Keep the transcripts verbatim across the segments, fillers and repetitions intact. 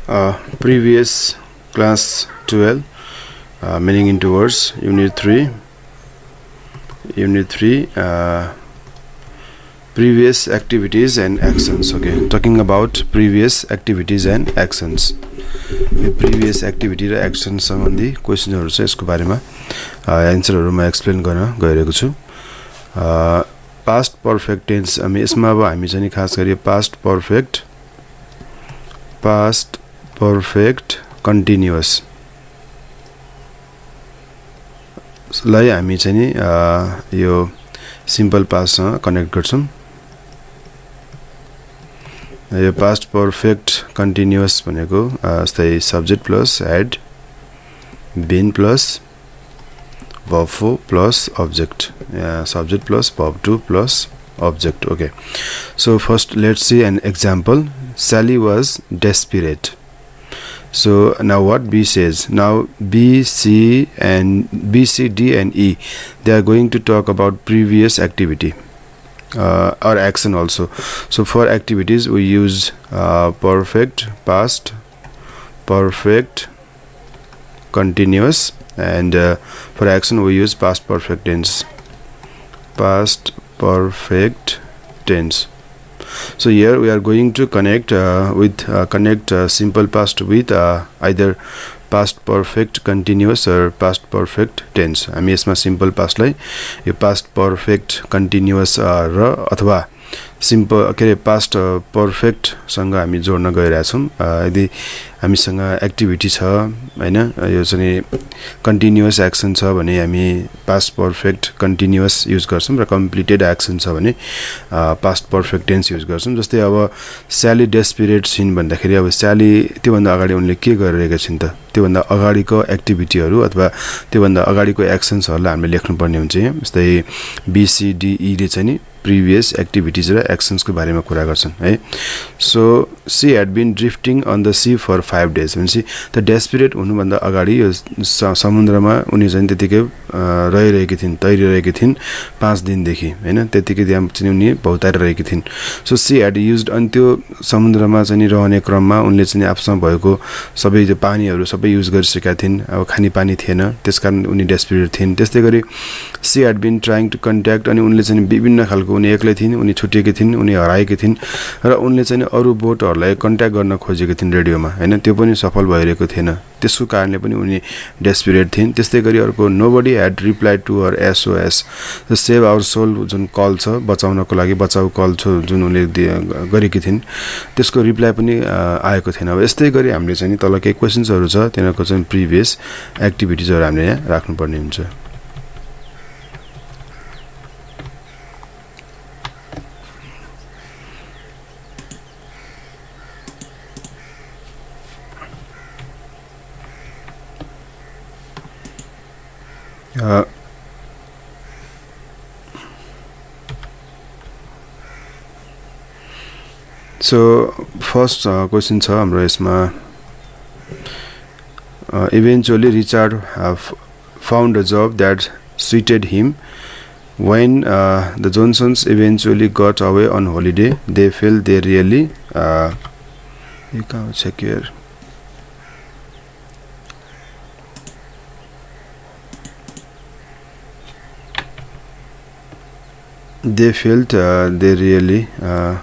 uh, previous class twelve, uh, meaning into words, unit three. Unit three, uh, previous activities and actions. Okay, talking about previous activities and actions. Previous activity र action सम्बन्धी क्वेशनहरु छ, यसको बारेमा आन्सरहरु म explain गर्न गइरहेको छु. Past perfect tense, हामी यसमा अब हामी चाहिँ खास गरी past perfect past perfect continuous लाई हामी चाहिँ यो सिम्पल पास्ट सँग कनेक्ट गर्छौं. यो past perfect continuous भनेको जस्तै subject plus had, been plus verb four plus object, yeah, subject plus verb two plus object. Okay, so first let's see an example. Sally was desperate. So now what B says, now B, C and B, C, D and E, they are going to talk about previous activity uh, or action also. So for activities we use uh, perfect past, perfect continuous, and uh, for action we use past perfect tense, past perfect tense. So here we are going to connect uh, with uh, connect uh, simple past with uh, either past perfect continuous or past perfect tense. हामी यसमा simple past लाई यो past perfect continuous uh, र अथवा simple के past uh, perfect सँग हामी जोड्न गइरहेका छौं. यदि हामीसँग एक्टिभिटी छ हैन, यो चाहिँ कन्टिन्युअस एक्सन छ भने हामी पास्ट पर्फेक्ट कन्टिन्युअस युज गर्छौं र कम्प्लिटेड एक्सन छ भने पास्ट पर्फेक्ट टेन्स युज गर्छौं. जस्तै अब स्याली डेस्परेट छिन् भन्दाखेरि अब स्याली त्यो भन्दा अगाडि उनले के गरिरहेका छिन् त, त्यो भन्दा अगाडिको एक्टिभिटीहरु अथवा त्यो भन्दा अगाडिको एक्सन्सहरुलाई हामीले लेख्नु पर्ने हुन्छ. जस्तै बी सी डी ई ले चाहिँ नि previous activities र actions को बारेमा कुरा गर्छन् है. So she had been drifting on the sea for five days. भनेपछि त डेस्परेट हुनु भन्दा अगाडि यो समुद्रमा उनी चाहिँ त्यतिकै रहिरहेकी थिइन्, तैरिरहेकी थिइन् पाँच दिन देखि हैन, त्यतिकै त्यहाँ चाहिँ उनी भौतारिरहेकी थिइन्. So she had used, अनि त्यो समुद्रमा चाहिँ रहने क्रममा उनले चाहिँ आफूसँग भएको सबै त्यो पानीहरु सबै युज गरिसकेका थिइन्. अब खानी पानी थिएन, त्यसकारण उनी डेस्परेट थिइन्. त्यस्तै गरी she had been trying to contact, अनि उनले चाहिँ विभिन्न खालको उनी एक्लै थिइन्, उनी छुटिएकी थिइन्, उनी हराएकी थिइन् र उनले चाहिँ अरु बोटहरुलाई कन्ट्याक्ट गर्न खोजेकी थिइन् रेडियोमा हैन, त्यो पनि सफल भइरहेको थिएन. त्यसको कारणले पनि उनी डेस्परेट थिइन्. त्यस्तै गरी अर्को nobody had replied to her S O S, the save our soul जुन कल छ बचाउनको लागि बचाउ कल छ जुन उनले गरेकी थिइन्, त्यसको रिप्लाई पनि आएको थिएन. अब यस्तै गरी हामीले चाहिँ तल केही क्वेशन्सहरु छ, तिनीहरुको चाहिँ प्रिभियस एक्टिभिटीजहरु हामीले यहाँ राख्नु पर्ने हुन्छ. Uh, so first uh, question छ हाम्रो यसमा, uh, eventually Richard have found a job that suited him. When uh, the Johnsons eventually got away on holiday, they felt they really uh, you can check here. They felt uh, they really uh,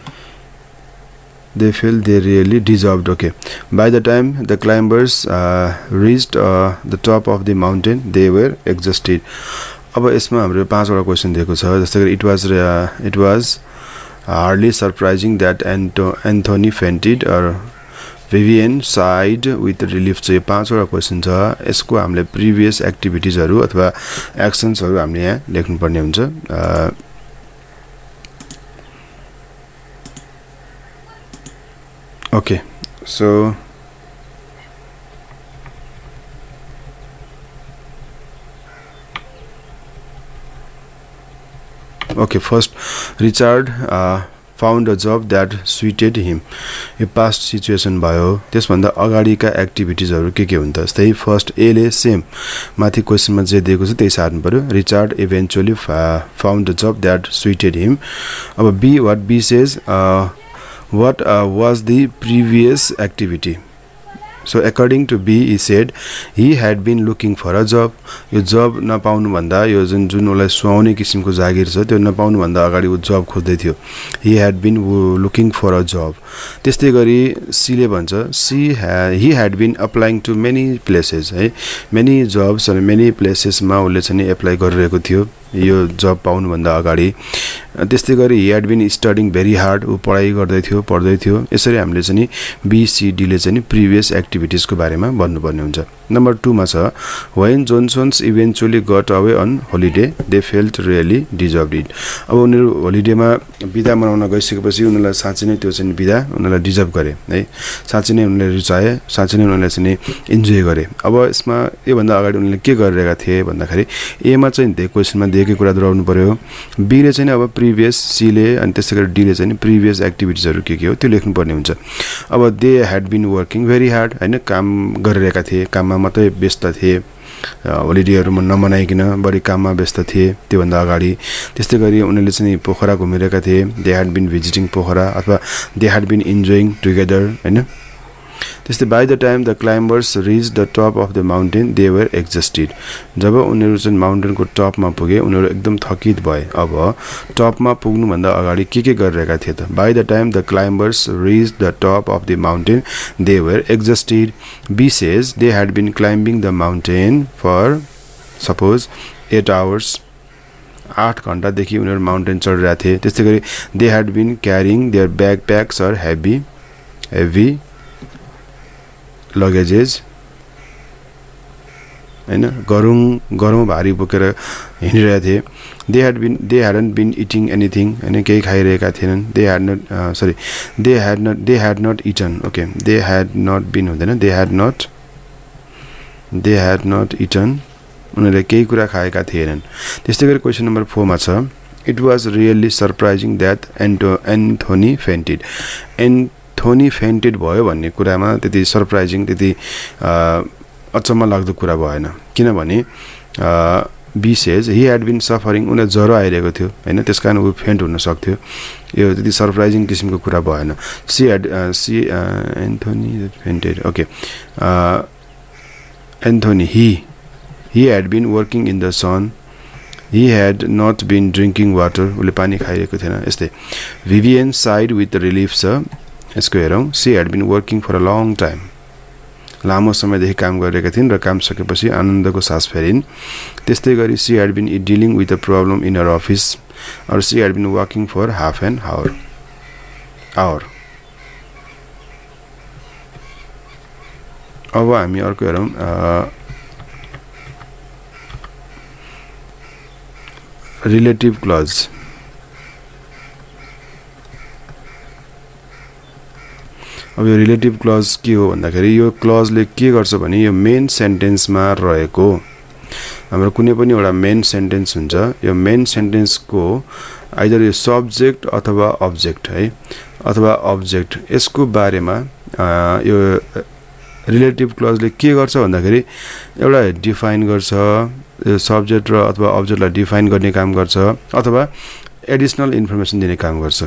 they felt they really deserved. Okay, by the time the climbers uh, reached uh, the top of the mountain, they were exhausted. अब यसमा हाम्रो पाँचवटा question दिएको छ. जस्तै गरी it was uh, it was hardly surprising that Anto Anthony fainted or Vivian sighed with relief. चाहिँ पाँचवटा क्वेशन छ. यसको हामीले प्रिभियस एक्टिभिटीजहरु अथवा एक्सन्सहरु हामीले यहाँ लेख्नु पर्ने हुन्छ. uh, Okay, so okay, first Richard uh, found a job that suited him. यो past situation भयो. त्यसभन्दा अगाडिका एक्टिभिटीजहरु के के हुन् त? जस्तै फर्स्ट ए ले सेम माथि क्वेशनमा जे दिएको छ त्यही सार्नु पर्यो. Richard eventually found a job that suited him. अब B, what B says, uh, what uh, was the previous activity? So according to B, he said he had been looking for a job. यो जब नपाउनु भन्दा यो जुन जुन उलाई सुहाउने किसिमको जागिर छ त्यो नपाउनु भन्दा अगाडि उ जब खोज्दै थियो. He had been looking for a job. त्यस्तै गरी C ले भन्छ she had he had been applying to many places है. Many jobs and many places मा उले चाहिँ एप्लाई गरिरहेको थियो यो जब पाउनु भन्दा अगाडि. त्यस्तै गरी he had been studying very hard. उ पढाइ गर्दै थियो पढ्दै थियो. यसरी हामीले चाहिँ B C D ले चाहिँ previous activities को बारेमा भन्नुपर्ने हुन्छ. नम्बर two मा छ when Johnsons eventually got away on holiday they felt really deserved it. अब उनीहरु होलिडे मा बिदा मनाउन गइसकेपछि उनीहरुलाई साच्चै नै त्यो चाहिँ बिदा उनीहरुलाई डिजर्भ गरे है. साच्चै नै उनीहरुले रुचाए, साच्चै नै उनीहरुले चाहिँ इन्जोय गरे. अब यसमा यो भन्दा अगाडि उनीहरुले के गरिरहेका थिए भन्दाखेरि ए मा चाहिँ त्यो क्वेशनमा दिएकै कुरा दोहोर्याउनु पर्यो. बी ले चाहिँ अब प्रिभियस, सी ले अनि त्यसैगरी डी ले चाहिँ प्रिभियस एक्टिभिटीजहरु के के हो त्यो लेख्नु पर्ने हुन्छ. अब they had been working very hard हैन, काम गरिरहेका थिए, काममा मात्रै व्यस्त थिए. होलिडेहरुमा नमनाइकिन बढी काममा व्यस्त थिए त्यो भन्दा अगाडि. त्यस्तै गरी उनीहरुले चाहिँ पोखरा घुमिरहेका थिए. They had been visiting Pokhara अथवा they had been enjoying together हैन. त्यस्तै by the time the climbers reached the top of the mountain they were exhausted. जब उनीहरु चाहिँ माउन्टेनको टपमा पुगे उनीहरु एकदम थकित भए. अब टपमा पुग्नु भन्दा अगाडि के के गरिरहेका थिए त? By the time the climbers reached the top of the mountain they were exhausted. B says they had been climbing the mountain for suppose eight hours. आठ घण्टा देखि उनीहरु माउन्टेन चढिरहेका थिए. त्यस्तै गरी they had been carrying their backpacks or heavy heavy luggages हैन, गरुङ गरुङ भारी बोकेर हिँडिरहेका थिए. They had been they hadn't been eating anything हैन, केही खाइरहेका थिएनन्. They had not sorry they had not they had not eaten. Okay, they had not been हुँदैन, they had not they had not eaten. उनीहरुले केही कुरा खाएका थिएनन्. त्यस्तै गरी क्वेशन नम्बर four मा छ it was really surprising that Anto Anthony fainted. Anthony fainted भयो भन्ने कुरामा त्यति सरप्राइजिङ त्यति अचम्म लाग्दो कुरा भएन. किनभने because he had been suffering, उनीलाई ज्वरो आइरहेको थियो हैन, त्यसकारण उ फेन्ट हुन सक्थ्यो. यो त्यति सरप्राइजिङ किसिमको कुरा भएन. She had she Anthony fainted. Okay, Anthony he he had been working in the sun. He had not been drinking water. उले पानी खाइरहेको थिएन. यस्तै Vivian sighed with relief. छ यसको हेरौं. She had been working for a long time. लामो समयदेखि काम गरिरहेका थिइन् र काम सकेपछि आनन्दको सास फेरिन्. त्यस्तै गरी she had been dealing with a problem in her office or she had been working for half an hour. hour. अब हामी अर्को हेरौं. Relative clause. अब यो रिलेटिभ क्लज के हो भन्दाखेरि यो क्लजले के गर्छ भने यो मेन सेन्टेन्समा रहेको हाम्रो कुनै पनि एउटा मेन सेन्टेन्स हुन्छ. यो मेन सेन्टेन्सको आइदर यो सब्जेक्ट अथवा अब्जेक्ट है अथवा अब्जेक्ट यसको बारेमा यो रिलेटिभ क्लजले के गर्छ भन्दाखेरि एउटा डिफाइन गर्छ. यो सब्जेक्ट र अथवा अब्जेक्टलाई डिफाइन गर्ने काम गर्छ अथवा एडिशनल इन्फर्मेसन दिने काम गर्छ.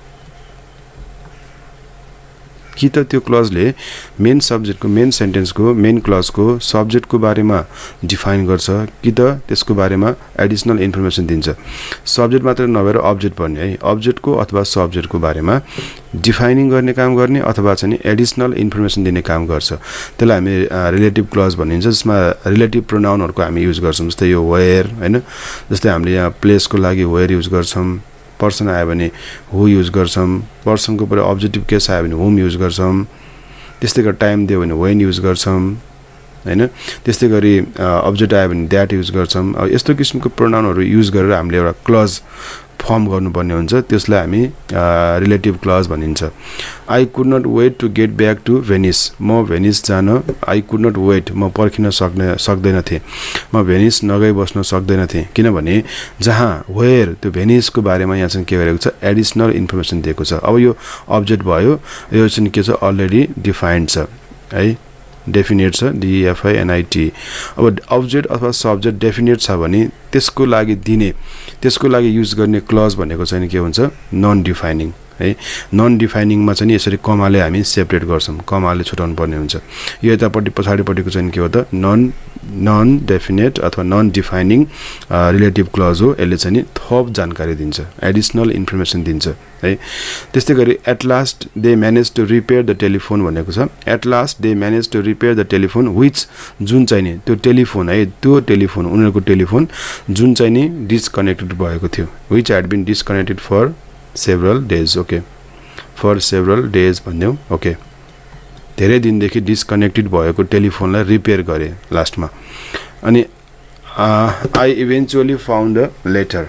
कि त त्यो क्लजले मेन सब्जेक्टको मेन सेन्टेन्सको मेन क्लजको सब्जेक्टको बारेमा डिफाइन गर्छ कि त त्यसको बारेमा एडिशनल इन्फर्मेसन दिन्छ. सब्जेक्ट मात्र नभएर अब्जेक्ट पनि है, अब्जेक्टको अथवा सब्जेक्टको बारेमा डिफाइनिङ गर्ने काम गर्ने अथवा चाहिँ एडिशनल इन्फर्मेसन दिने काम गर्छ. त्यसलाई हामी रिलेटिभ क्लज भनिन्छ, जसमा रिलेटिभ प्रोनाउनहरुको हामी युज गर्छौं. जस्तै यो वेयर हैन, जस्तै हामीले यहाँ प्लेसको लागि वेयर युज गर्छौं. पर्सन आयो भने हु युज गर्छौं. पर्सनको पछि अब्जेक्टिभ केस आयो भने हुम युज गर्छौं. त्यस्तै गरी टाइम दियो भने व्हेन युज गर्छौं हैन. त्यस्तै गरी अब्जेक्ट आयो भने दैट युज गर्छौं. अब यस्तो किसिमको प्रोनाउनहरु युज गरेर हामीले एउटा क्लज फर्म गर्नुपर्ने हुन्छ. त्यसलाई हामी रिलेटिभ क्लज भनिन्छ. I could not wait to get back to Venice. म भेनिस जान आई कुड नट वेट, म पर्खिन सक्ने सक्दैन थिए, म भेनिस नगई बस्न सक्दैन थिए. किनभने जहाँ वेयर त्यो भेनिसको बारेमा यहाँ चाहिँ के गरेको छ एडिशनल इन्फर्मेसन दिएको छ. अब यो अब्जेक्ट भयो, यो चाहिँ के छ अलरेडी डिफाइन्ड छ है, डेफिनेट छ, डिएफआइएनआइटी. अब अब्जेक्ट अथवा सब्जेक्ट डेफिनेट छ भने त्यसको लागि दिने त्यसको लागि युज गर्ने क्लज भनेको चाहिँ के हुन्छ नन डिफाइनिङ है नन डिफाइनिङमा चाहिँ यसरी कमाले हामी सेपरेट गर्छौं कमाले छुटाउनु पर्ने हुन्छ यो यतापट्टि पछाडीपट्टिको चाहिँ के हो त नन नन डेफिनेट अथवा नन डिफाइनिङ रिलेटिभ क्लज हो यसले चाहिँ थप जानकारी दिन्छ एडिसनल इन्फर्मेसन दिन्छ है त्यस्तै गरी at last they manage to repair the telephone भनेको छ at last they manage to repair the telephone which जुन चाहिँ नि त्यो टेलिफोन है त्यो टेलिफोन उनीहरुको टेलिफोन जुन चाहिँ नि डिस्कनेक्टेड भएको थियो which had been disconnected for several days okay for several days भन्यौ ओके धेरै दिनदेखि डिस्कनेक्टेड भएको टेलिफोनलाई रिपेयर गरे लास्टमा अनि I eventually found a letter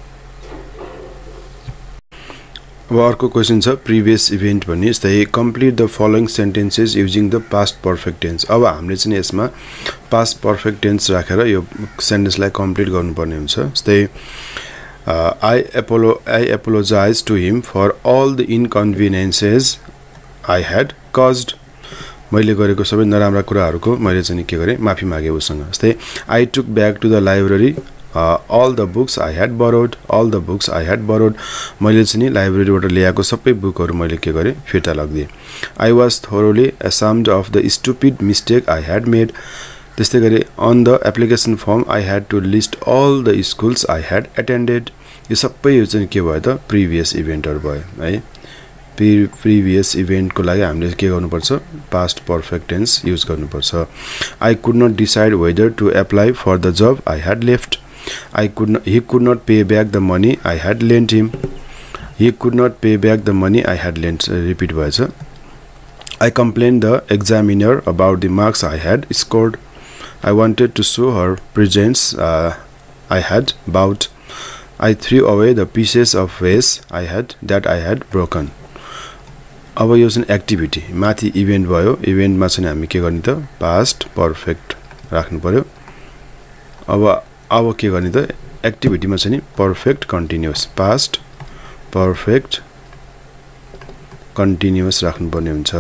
अब अर्को क्वेशन छ प्रिभियस इभेन्ट भन्ने यस्तै complete the following sentences using the past perfect tense अब हामीले चाहिँ यसमा पास्ट पर्फेक्ट टेन्स राखेर यो सेन्टेन्सलाई कम्प्लिट गर्नुपर्ने हुन्छ जस्तै I apolo I apologize to him for all the inconveniences I had caused मैले गरेको सबै नराम्रा कुराहरुको मैले चाहिँ के गरे माफी मागे उसँग जस्तै I took back to the library all the books I had borrowed all the books I had borrowed मैले चाहिँ लाइब्रेरीबाट ल्याएको सबै बुकहरु मैले के गरे फिर्ता लगिदिए I was thoroughly ashamed of the stupid mistake I had made त्यस्तै गरी on the application form I had to list all the schools I had attended यो सबै यो चाहिँ के भयो त प्रिभियस इभेन्टहरु भयो है प्रिभियस इभेन्ट को लागि हामीले के गर्नुपर्छ पास्ट पर्फेक्ट टेन्स युज गर्नुपर्छ I could not decide whether to apply for the job I had left I could not, he could not pay back the money I had lent him. He could not pay back the money I had lent. Uh, repeat voice. I complained the examiner about the marks I had scored. I wanted to show her presents uh, I had bought. I threw away the pieces of vase I had that I had broken. अब यो चाहिँ activity माथि event भयो इभेन्टमा चाहिँ हामी के गर्ने त पास्ट पर्फेक्ट राख्नु पर्यो अब अब के गर्ने त एक्टिभिटीमा चाहिँ नि perfect continuous past perfect continuous राख्नु पर्ने हुन्छ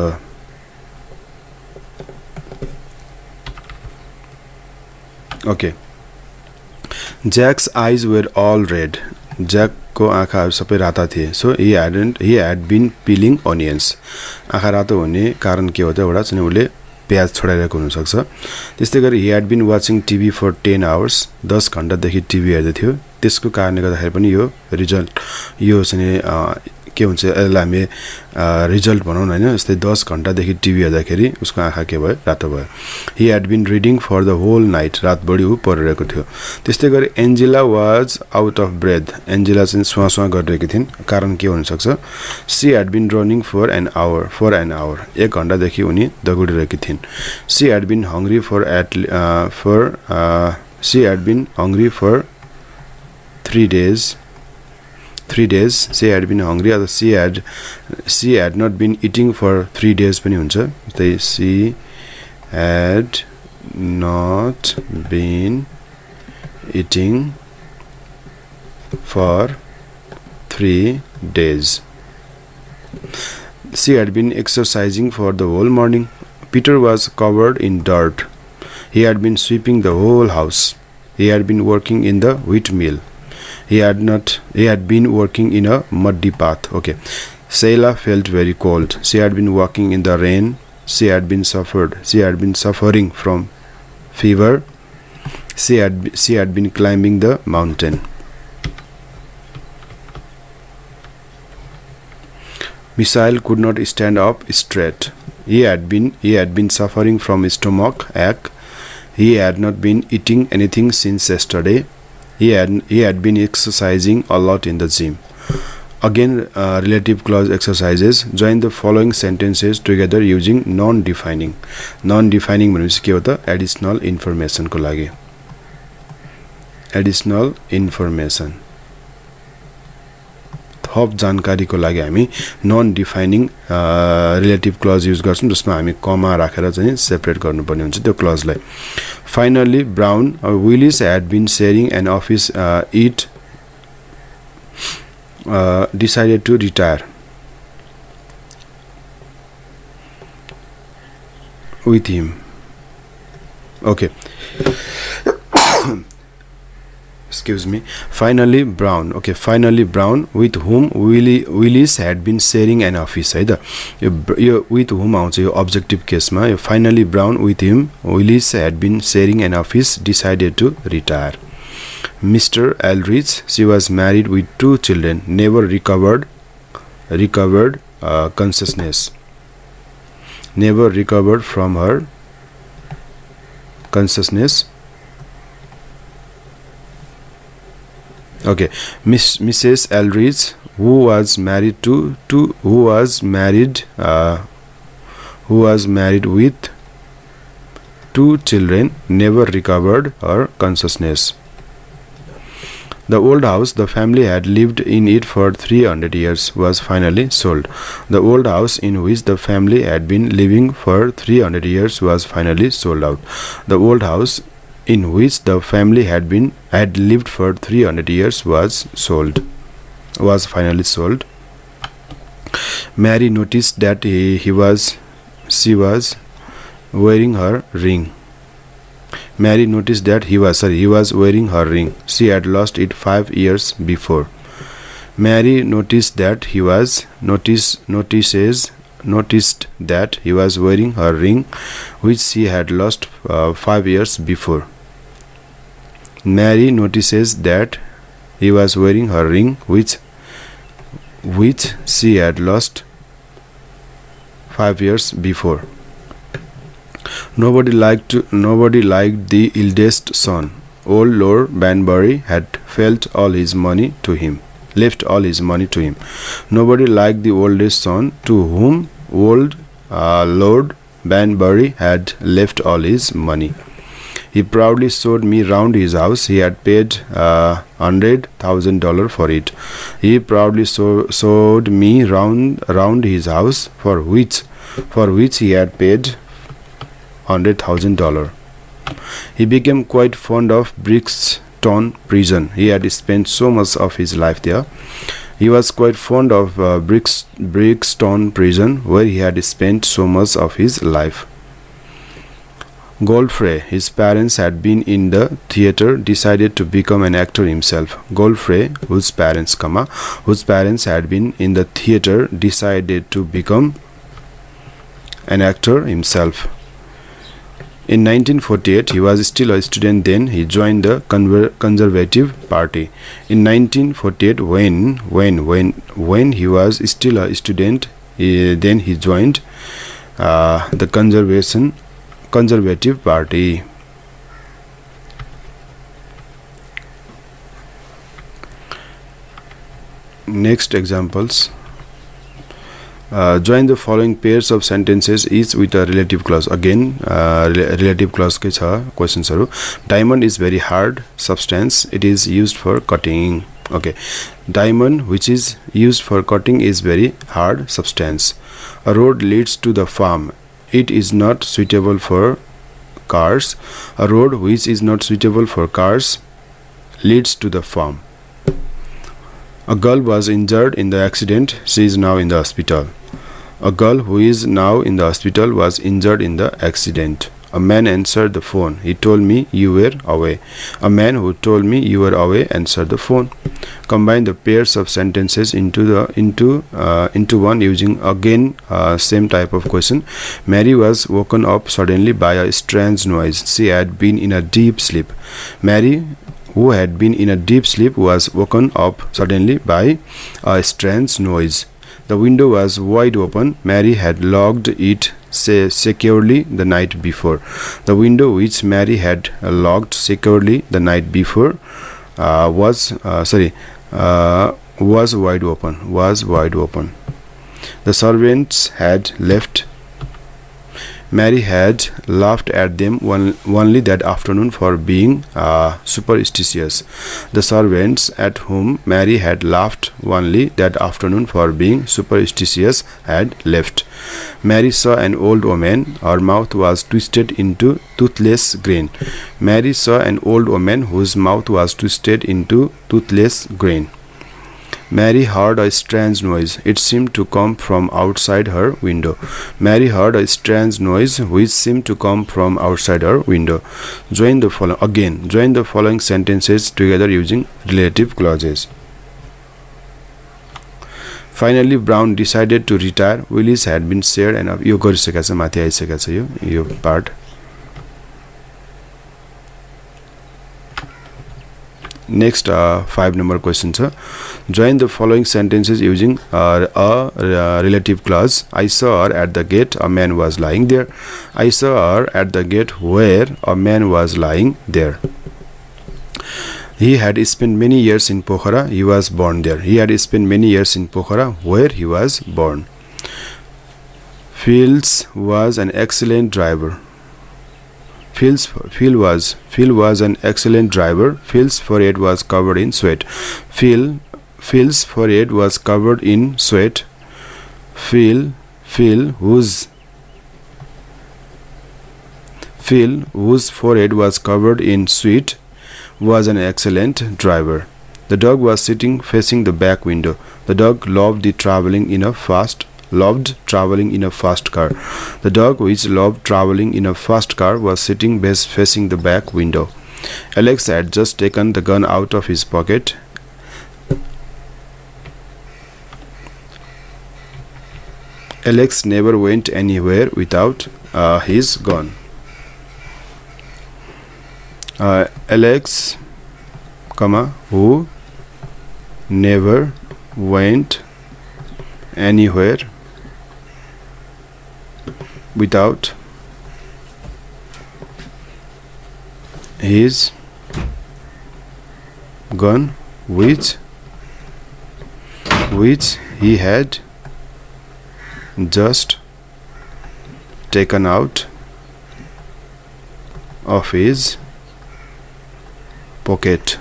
okay Jack's eyes were all red Jack को आँखाहरु सबै राता थिए so he hadn't he had been peeling onions आँखा रातो हुने कारण के हो त एउटा चाहिँ उले प्याज छोडाइरहेको हुन सक्छ त्यस्तै गरी he had been watching TV for ten hours दस घण्टा देखि टिभी हेर्दै थियो त्यसको कारणले गर्दाखेरि पनि यो रिजल्ट यो चाहिँ के हुन्छ यसलाई हामी रिजल्ट भनौं हैन जस्तै दस घण्टा देखि टिभी हेर्दाखेरि उसको आँखा के भयो रातो भयो he had been reading for the whole night रातभरि उ पढिरहेको थियो त्यस्तै गरी Angela was out of breath Angela चाहिँ स्वास्वा गरिरहेकी थिइन् कारण के हुन सक्छ she had been running for an hour for an hour एक घण्टा देखि उनी दगुडिरहेकी थिइन् she had been hungry for eight for she had been hungry for three days three days she had been hungry or she had she had not been eating for three days पनि हुन्छ जस्तै she had not been eating for three days she had been exercising for the whole morning Peter was covered in dirt he had been sweeping the whole house he had been working in the wheat mill He had not. He had been working in a muddy path. Okay. Sheila felt very cold. She had been walking in the rain. She had been suffered. She had been suffering from fever. She had. She had been climbing the mountain. Misael could not stand up straight. He had been. He had been suffering from stomach ache. He had not been eating anything since yesterday. He had he had been exercising a lot in the gym. Again, uh, relative clause exercises. Join the following sentences together using non-defining. Non-defining means के हो त additional information को लागि. Additional information. थप जानकारी को लागि हामी non defining relative clause use गर्छौं जसमा हामी कमा राखेर चाहिँ सेपरेट गर्नुपर्ने हुन्छ त्यो क्लजलाई finally Brown Willis had been sharing an office it decided to retire with him okay excuse me, finally Brown. Okay, finally Brown, with whom Willie Willis had been sharing an office है त यो with whom आउँछ यो objective case मा. यो finally Brown, with him Willis had been sharing an office, decided to retire. Mister Aldrich, she was married with two children, never recovered recovered uh, consciousness, never recovered from her consciousness. Okay, Miss Missus Aldrich, who was married to to who was married uh, who was married with two children, never recovered her consciousness. The old house the family had lived in it for three hundred years was finally sold. The old house in which the family had been living for three hundred years was finally sold out. The old house in which the family had been had lived for three hundred years was sold was finally sold. Mary noticed that he, he was she was wearing her ring. Mary noticed that he was sorry he was wearing her ring. She had lost it five years before. Mary noticed that he was notice notices noticed that he was wearing her ring, which she had lost uh, five years before. Mary notices that he was wearing her ring, which which she had lost five years before. Nobody liked nobody liked the eldest son. Old Lord Banbury had felt all his money to him, left all his money to him. Nobody liked the oldest son, to whom old uh, Lord Banbury had left all his money. He proudly showed me round his house. He had paid uh, hundred thousand dollars for it. He proudly so, showed me round round his house, for which for which he had paid hundred thousand dollars. He became quite fond of Brixton Prison. He had spent so much of his life there. He was quite fond of uh, Brix, Brixton Prison, where he had spent so much of his life. Godfrey, his parents had been in the theater, decided to become an actor himself. Godfrey, whose parents, comma, whose parents had been in the theater, decided to become an actor himself. In nineteen forty-eight, he was still a student then. He joined the Conservative Party. In nineteen forty-eight, when when when when he was still a student, he, then he joined uh, the Conservation Conservative Party. Next examples. Uh, join the following pairs of sentences, each with a relative clause. Again, uh, relative clause ke cha questions haru. Diamond is very hard substance. It is used for cutting. Okay, diamond, which is used for cutting, is very hard substance. A road leads to the farm. It is not suitable for cars. A road which is not suitable for cars leads to the farm. A girl was injured in the accident. She is now in the hospital. A girl who is now in the hospital was injured in the accident. A man answered the phone. He told me you were away. A man who told me you were away answered the phone. Combine the pairs of sentences into the into uh, into one using again uh, same type of question. Mary was woken up suddenly by a strange noise. She had been in a deep sleep. Mary, who had been in a deep sleep, was woken up suddenly by a strange noise. The window was wide open. Mary had locked it say securely the night before. The window which Mary had uh, locked securely the night before uh, was uh, sorry uh, was wide open was wide open. The servants had left. Mary had laughed at them one, only that afternoon for being uh, superstitious. The servants at whom Mary had laughed only that afternoon for being superstitious had left. Mary saw an old woman. Her mouth was twisted into toothless grin. Mary saw an old woman whose mouth was twisted into toothless grin. Mary heard a strange noise. It seemed to come from outside her window. Mary heard a strange noise which seemed to come from outside her window. Join the following again. Join the following sentences together using relative clauses. Finally, Brown decided to retire. Willis had been shared and यो गरिसकेको छ, माथि आइसकेको छ यो यो part. Next, uh, five number question. Sir. Join the following sentences using uh, a uh, relative clause. I saw her at the gate. A man was lying there. I saw her at the gate where a man was lying there. He had spent many years in Pokhara. He was born there. He had spent many years in Pokhara where he was born. Fields was an excellent driver. Phil's, Phil was Phil was an excellent driver. Phil's forehead was covered in sweat. Phil Phil's forehead was covered in sweat. Phil Phil whose Phil whose forehead was covered in sweat was an excellent driver. The dog was sitting facing the back window. The dog loved the traveling in a fast loved traveling in a fast car. The dog which loved traveling in a fast car was sitting best facing the back window. Alex had just taken the gun out of his pocket. Alex never went anywhere without uh, his gun. Uh, Alex, comma, who never went anywhere without his gun, which which he had just taken out of his pocket.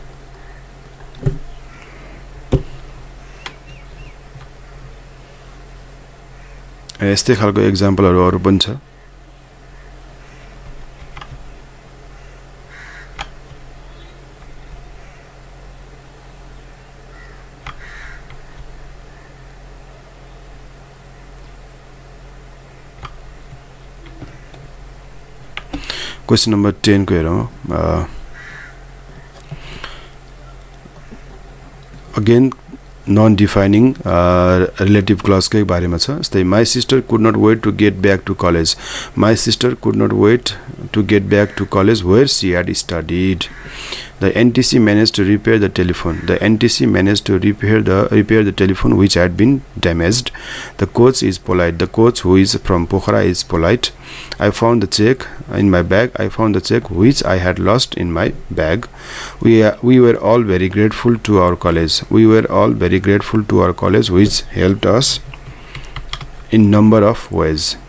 यस्तै खालको एक्जाम्पलहरु अरु पनि छ. Question number ten को हेरौं. Again non-defining uh, relative clause के बारेमा छ. जस्तै my sister could not wait to get back to college. My sister could not wait to get back to college where she had studied. The N T C managed to repair the telephone. The N T C managed to repair the repair the telephone which had been damaged. The coach is polite. The coach who is from Pokhara is polite. I found the check in my bag. I found the check which I had lost in my bag. We uh, we were all very grateful to our college. We were all very grateful to our college which helped us in number of ways.